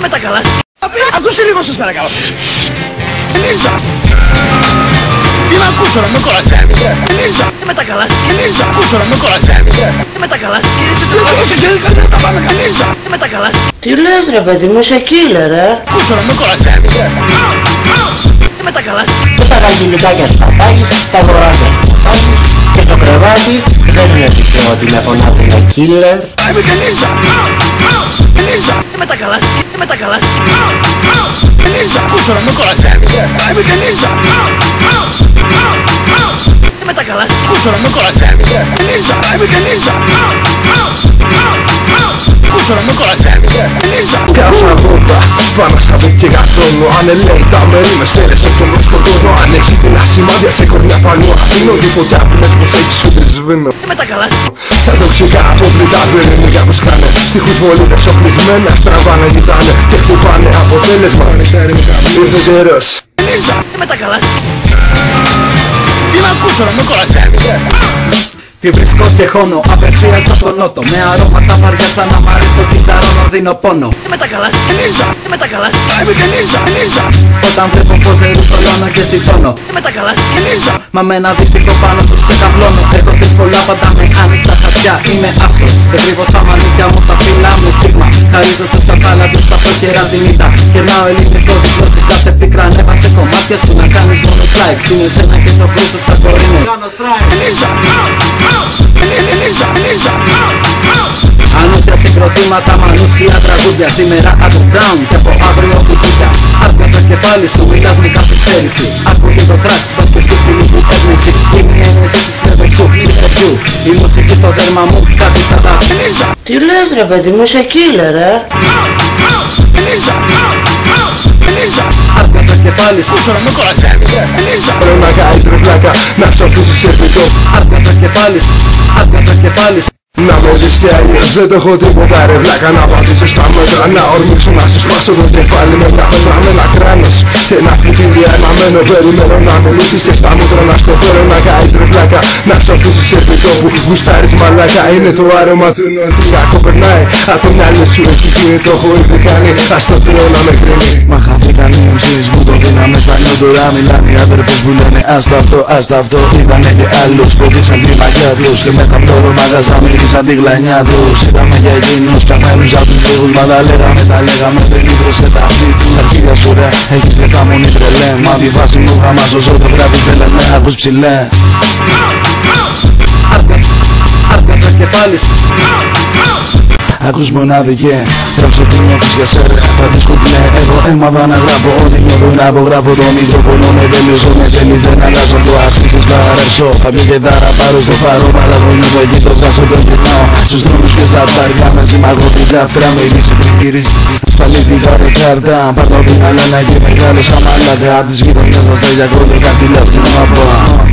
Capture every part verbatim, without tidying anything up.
με τα καλά. Ακούστε λίγο σας παρακαλώ. Ελίζα. Τι να ακούσω να με κορατσεύεις ρε. Ελίζα. Με τα καλά. Ελίζα. Ακούσω να με κορατσεύεις ρε. Με τα καλά. Κύριε Όσο ξέρει καλύτερα τα πάμε Ελίζα. με τα καλά. Τι λες ρε παιδί μου, είσαι killer ρε. Ακούσω να με κορατσεύεις ρε. Με τα καλά. Και τα γαγγιλικάκια σου τα πάγεις, τα αγοράκια σου τα πάγεις. Και στο κρεβάτι δεν είναι τυχαίο ότι με φωνάζουν killer. Είμαι και Ελίζα. Ελίζα. Με τα καλά. Με τα καλά. Ελίζα. Ακούσω να με κορατσεύεις ρε. Είμαι και Ελίζα. Με τα καλά. Ακούσω να με κορατσεύεις ρε. Ελίζα. Είμαι και Ελίζα. Ακούσω να με κορατσεύεις ρε. Ελίζα. Σκάσα βόμβα πάνω στα πέτια γαστρώνω. Αν ελέει τα μέρη με στέλεσαι και με σκοτώνω. Αν έχεις την ασημάδια σε κορμιά πανώ. Αφήνω τη φωτιά που λες πως έχεις σου τη σβήνω. Με τα καλά. Σαν τοξικά αποβλητά του ελληνικά τους κάνε. Στίχους βολίδες οπλισμένα στραβάνε κοιτάνε. Και χτυπάνε αποτέλεσμα. Ήρθε καιρός. Ελίζα. Με τα καλά. Τι να ακούσω να με κορατσεύεις ρε. Τη βρίσκω και χώνω απευθείας από τον νότο. Με αρώματα βαριά σαν αμαρίτο τη ζαρώνω δίνω πόνο. Με τα καλά. Ελίζα. Με τα καλά. Είμαι και Ελίζα. Ελίζα. Όταν βλέπω πως ερουθολώνω και τσιτώνω. Με τα καλά. Ελίζα. Μα με ένα δυστυχό πάνω τους ξεκαβλώνω. Έχω στις πολλά πάντα με άνοιχτα χαρτιά. Είμαι άσος, δεν κρύβω στα μανίκια μου τα φύλλα με στίγμα. Χαρίζω στους απάλαντους από καιρά την ήττα. Κερνάω ελληνικό διπλό στην κάθε πίκρα. Ανέβασε κομμάτια σου να κάνεις μόνο like. Στην εσένα και το πλούσιο στα κορίνες. Ελίζα. Ελίζα. Ελίζα. Ανούσια συγκροτήματα, μανούσια τραγούδια. Σήμερα underground και από αύριο μουσικά. Άρπια το κεφάλι σου, μιλάς με καθυστέρηση. Ακούγε το τραξ, πας και σου πειλή που έγνηση. Είναι η ένεση στις πλευρές σου, μίστερ You. Η μουσική στο δέρμα μου, κάτι σαν τα. Τι λες ρε παιδί μου, είσαι killer ρε. Ελίζα. Ελίζα. Άρπια το κεφάλι σου, Ακούσω να με κορατσεύεις ρε. Ελίζα. Πρέπει να κάνεις ρε πλάκα, να ψοφήσεις σε φυτό. άρπια το κεφάλι σου, άρπια το κεφάλι σου. Να με δεις κι αλλιώς δεν το έχω τίποτα ρε βλάκα. Να πατήσω στα μέτρα, να ορμήξω, να σου σπάσω το κεφάλι με μια πέτρα με ένα κράνος. Και ένα φλιτήρια εναμένο περιμένω να μιλήσεις και στα μούτρα να στο φέρω να κάνεις ρε βλάκα. Να ψοφήσεις σε φυτό που γουστάρεις μαλάκα. Είναι το άρωμα του νοοτριακό περνάει. Απ' το μυαλό σου έχει γίνει, το έχω ήδη κάνει. Ας το θέλω να με κρίνει. Μα χάθηκαν οι εμ σις μου το δίναμε στα νιό. Τώρα μιλάνε οι άδερφες που λένε άστα αυτό, άστα αυτό. Είδανε και άλλους που δείξαν τη μαγιά τους. Και μες στα πλώρο μαγαζά σαν τη γλανιά τους. Είδαμε για εκείνους καμένους απ' τους λίγους. Μα τα λέγαμε, τα λέγαμε, δεν ίδρωσε τα αυτή τους. Στα αρχίδια σου ρε, έχεις λεφτά μόνη τρελέ. Μα τη βάση μου γάμα στο ζώο το γράφεις δεν λέμε, ακούς ψηλέ. Άρπια, άρπια το κεφάλι σου. Ακούς μονάδικε, γράψε τι νιώθεις για σέρα. Θα τη σκουπνέ, εγώ έμαθα να γράφω. Ό,τι νιώθω να απογράφω. Το μικρόφωνο με τέλειωσε, με τέλει δεν αλλάζω. Το αρχίσεις θα αρέσω, θα πει και δάρα πάρω στο φάρο. Αλλά το νιώθω εκεί το βγάζω, το γυρνάω. Στους δρόμους και στα πάρκα με ζυμαγωτικά αυτρά. Με λύση πριν γυρίσεις στα λίτικα ρε κάρτα. Πάρω την αλάνα και μεγάλος αμάλακα. Απ' τις γειτονιές μας τα γιακόλια κάτι λάστινα να πω.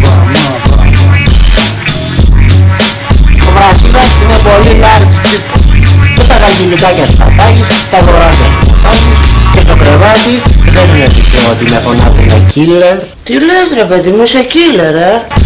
Ο Βρασίδας είναι πολύ large τύπος. Και τα γαγγιλικάκια σου τα πάγεις, τα αγοράκια σου τα πάγεις. Και στο κρεβάτι δεν είναι τυχαίο ότι με φωνάζουν killer. Τι λες ρε παιδί μου, είσαι killer ρε.